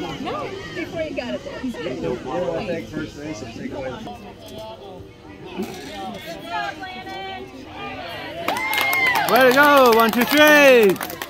No, before you got it there. I think first base will take away. Way to go! 1, 2, 3!